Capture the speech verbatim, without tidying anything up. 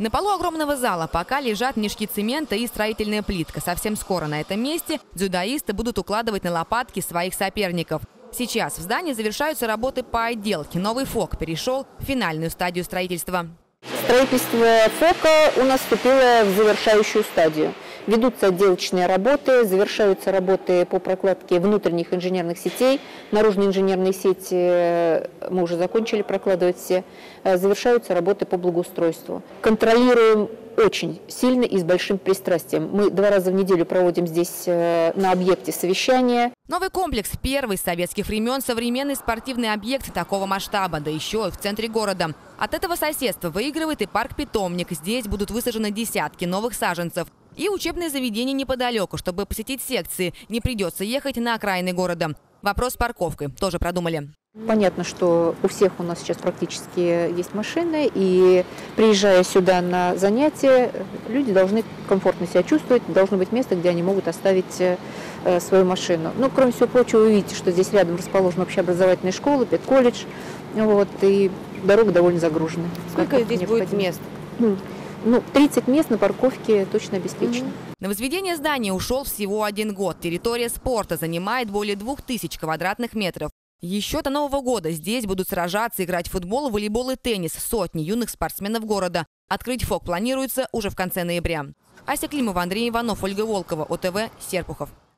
На полу огромного зала пока лежат мешки цемента и строительная плитка. Совсем скоро на этом месте дзюдоисты будут укладывать на лопатки своих соперников. Сейчас в здании завершаются работы по отделке. Новый ФОК перешел в финальную стадию строительства. Строительство ФОКа у нас вступило в завершающую стадию. Ведутся отделочные работы, завершаются работы по прокладке внутренних инженерных сетей. Наружные инженерные сети мы уже закончили прокладывать все. Завершаются работы по благоустройству. Контролируем очень сильно и с большим пристрастием. Мы два раза в неделю проводим здесь на объекте совещания. Новый комплекс – первый с советских времен современный спортивный объект такого масштаба, да еще и в центре города. От этого соседства выигрывает и парк-питомник. Здесь будут высажены десятки новых саженцев. И учебные заведения неподалеку. Чтобы посетить секции, не придется ехать на окраины города. Вопрос с парковкой тоже продумали. Понятно, что у всех у нас сейчас практически есть машины, и приезжая сюда на занятия, люди должны комфортно себя чувствовать, должно быть место, где они могут оставить свою машину. Ну, кроме всего прочего, вы видите, что здесь рядом расположена общеобразовательная школа, педколледж, вот, и дорога довольно загружена. Сколько здесь будет мест? Ну, тридцать мест на парковке точно обеспечено. Mm-hmm. На возведение здания ушел всего один год. Территория спорта занимает более двух тысяч квадратных метров. Еще до Нового года здесь будут сражаться, играть в футбол, волейбол и теннис сотни юных спортсменов города. Открыть ФОК планируется уже в конце ноября. Ася Климова, Андрей Иванов, Ольга Волкова, ОТВ, Серпухов.